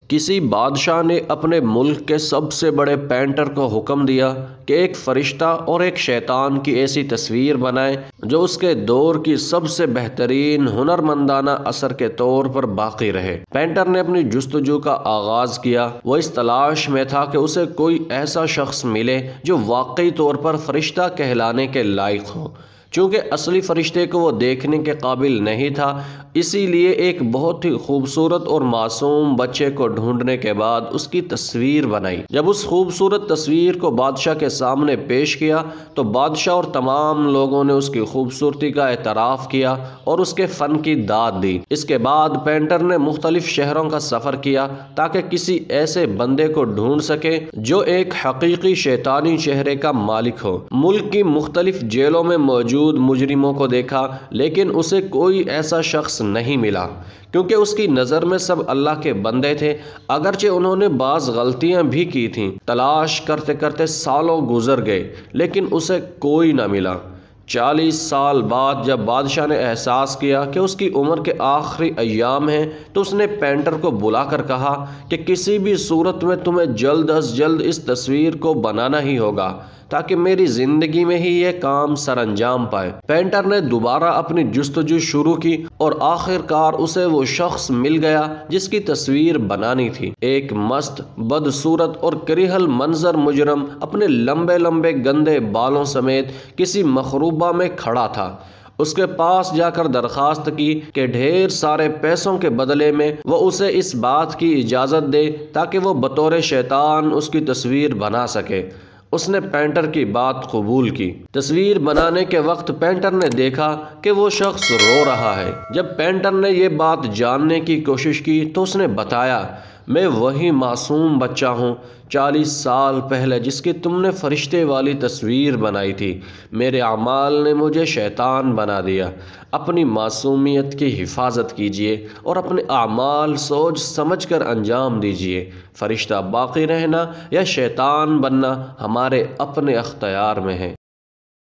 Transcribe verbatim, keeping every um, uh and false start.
کسی بادشاہ نے اپنے ملک کے سب سے بڑے پینٹر کو حکم دیا کہ ایک فرشتہ اور ایک شیطان کی ایسی تصویر بنائے جو اس کے دور کی سب سے بہترین ہنرمندانہ اثر کے طور پر باقی رہے۔ پینٹر نے اپنی جستجو کا آغاز کیا۔ وہ اس تلاش میں تھا کہ اسے کوئی ایسا شخص ملے جو واقعی طور پر فرشتہ کہلانے کے لائق ہو۔ چونکہ اصلی فرشتے کو وہ دیکھنے کے قابل نہیں تھا، اسی لیے ایک بہت ہی خوبصورت اور معصوم بچے کو ڈھونڈنے کے بعد اس کی تصویر بنائی۔ جب اس خوبصورت تصویر کو بادشاہ کے سامنے پیش کیا تو بادشاہ اور تمام لوگوں نے اس کی خوبصورتی کا اعتراف کیا اور اس کے فن کی داد دی۔ اس کے بعد پینٹر نے مختلف شہروں کا سفر کیا تاکہ کسی ایسے بندے کو ڈھونڈ سکے جو ایک حقیقی شیطانی چہرے کا مالک ہو۔ ملک کی مختلف جیلوں میں موجود مجرموں کو دیکھا، لیکن اسے کوئی ایسا شخص نہیں ملا، کیونکہ اس کی نظر میں سب اللہ کے بندے تھے، اگرچہ انہوں نے بعض غلطیاں بھی کی تھیں۔ تلاش کرتے کرتے سالوں گزر گئے لیکن اسے کوئی نہ ملا۔ چالیس سال بعد جب بادشاہ نے احساس کیا کہ اس کی عمر کے آخری ایام ہیں تو اس نے پینٹر کو بلا کر کہا کہ کسی بھی صورت میں تمہیں جلد از جلد اس تصویر کو بنانا ہی ہوگا تاکہ میری زندگی میں ہی یہ کام سر انجام پائے۔ پینٹر نے دوبارہ اپنی جستجو شروع کی اور آخر کار اسے وہ شخص مل گیا جس کی تصویر بنانی تھی۔ ایک مست، بدصورت اور کریہل منظر مجرم اپنے لمبے لمبے گندے بالوں سمیت کسی مخروبہ میں کھڑا تھا۔ اس کے پاس جا کر درخواست کی کہ ڈھیر سارے پیسوں کے بدلے میں وہ اسے اس بات کی اجازت دے تاکہ وہ بطور شیطان اس کی تصویر بنا سکے۔ اس نے پینٹر کی بات قبول کی۔ تصویر بنانے کے وقت پینٹر نے دیکھا کہ وہ شخص رو رہا ہے۔ جب پینٹر نے یہ بات جاننے کی کوشش کی تو اس نے بتایا، میں وہی معصوم بچہ ہوں چالیس سال پہلے جس کی تم نے فرشتے والی تصویر بنائی تھی۔ میرے اعمال نے مجھے شیطان بنا دیا۔ اپنی معصومیت کی حفاظت کیجیے اور اپنے اعمال سوچ سمجھ کر انجام دیجیے۔ فرشتہ باقی رہنا یا شیطان بننا ہمارے اپنے اختیار میں ہے۔